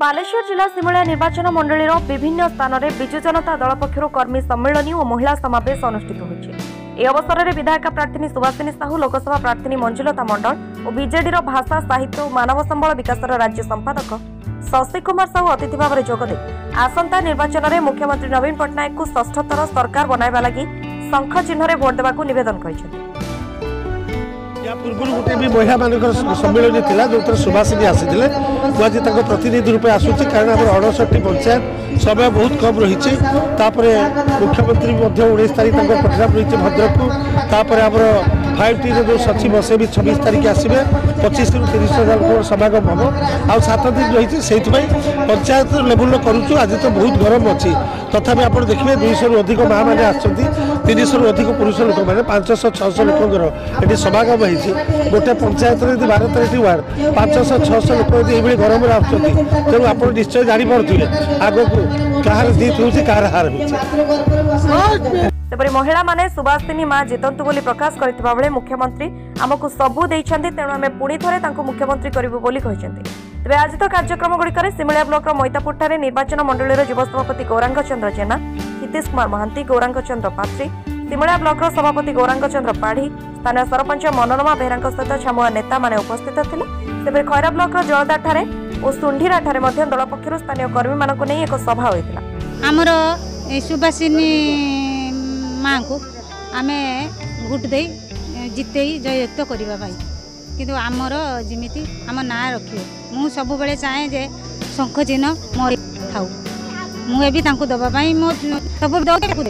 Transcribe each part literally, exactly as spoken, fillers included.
बालेश्वर जिला सिमुलिया निर्वाचन मंडल विभिन्न स्थान में विजु जनता दल पक्षर कर्मी सम्मेलन और महिला समावेश अनुष्ठित होती। अवसर में विधायक प्रार्थी सुभाषिनी साहू, लोकसभा प्रार्थी मंजुलता मंडल और बीजेडी भाषा साहित्य और मानव संबल विकास राज्य संपादक शशि कुमार साहू अतिथि भाव में जोगदे आसंता निर्वाचन में मुख्यमंत्री नवीन पट्टनायक को षष्ठ थर सरकार बनाइबा लगी शंख चिन्ह भोट देवाक निवेदन कर पूर्व गोटे भी महिला मान सम्मेलन था जो सुभाषिनी आसी आज प्रतिनिधि रूपे आसूँ कारण अड़सठ पंचायत समय बहुत कम रही मुख्यमंत्री उन्नीस तारीख प्रोग्राम रही भद्रक को आम फाइव टी जो सचिव बसे भी छब्बीस तारीख आसवे पच्चीस रु तीस हजार लोक समागम हम आ सात दिन रही से पंचायत लेवल करुचु। आज तो बहुत गरम अच्छी तथापि आप देखिए दुईश रु अधिक माँ मैंने आस अधिक पुरुष लोक मैंने पांचश छःश लोक ये समागम होती गोटे पंचायत बार तेरह वार्ड पांचश छःश लोक ये गरम तेणु आप निश्चय जापे आग को कहार जीत हो कहार हार हो। तेपरि महिला माने सुभाषिनी माँ जितंतु बोली प्रकाश करथिबा बेले मुख्यमंत्री आमको सबू देइछन्ति तेणु आमे पुणी थरे तांको मुख्यमंत्री करिबो बोली कहिसन्ति। तेबे आज तो कार्यक्रम गुड़िकर सिमुलिया ब्लॉक मैतापुर ठारे निर्वाचन मंडल युव सभापति गौरांग चंद्र जेना, हितेश कुमार महांती, गौरांग चंद्र पात्री, सिमुलिया ब्लॉक सभापति गौरांग चंद्र पाढ़ी, स्थानीय सरपंच मनोरमा बेहरा सहित छामुआ नेता माने उपस्थित थिले। तेबे खैरा ब्लॉक जलदा ठारे और सुंढीरा ठारे मध्य दल पक्षरु स्थानीय कर्मी मानकु नै एक सभा होइतिला। हमरो सुभाषिनी माँ को आमे भोट दे जिते जययुक्त करवा भाई किंतु आमर जिमिति आम ना रखिए मु सब बेले चाहे जे शंख चिन्ह मोर थाउ मुझे भी तांको दबा पाई मो सब देवी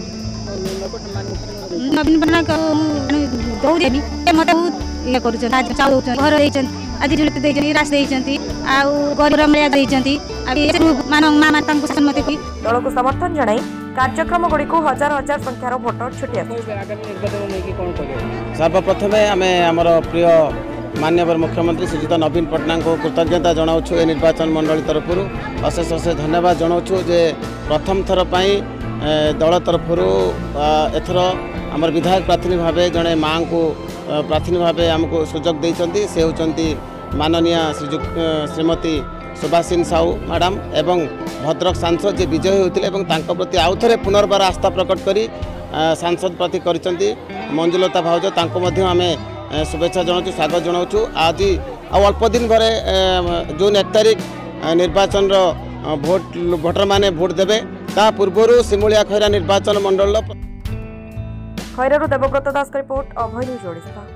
नवीन पट्टनायक दौरेनी मत ये कर घर आज रास्ता गरीब माँ सम्मति दल को समर्थन जनाई कार्यक्रम गुड़ी को हजार हजार संख्यार भोटर छुट्टी सर्वप्रथम आम आमर प्रिय माननीय मुख्यमंत्री श्रीजुत नवीन पट्टनायक को कृतज्ञता जनाऊँ ए निर्वाचन मंडली तरफ अशेष अशेष धन्यवाद जनाऊँ जे प्रथम थर दल तरफ एथर आम विधायक प्रार्थी भाव जड़े माँ को प्रार्थी भाव आमको सुजोग देते से होती माननीय श्रीमती सुभाषिनी साहू मैडम एवं भद्रक सांसद जे विजय होते प्रति आउ थे पुनर्बार आस्था प्रकट करी सांसद प्रति कर मंजुलता भाउज आम शुभेच्छा जनाऊँ स्वागत जनाऊँ। आज अल्प दिन पर जून एक तारीख निर्वाचन भोट भोटर माने भोट देवे ता पूर्व सिमुलिया खैरा निर्वाचन मंडल खैरारू देवव्रत दास रिपोर्ट अभय न्यूज ओडिशा।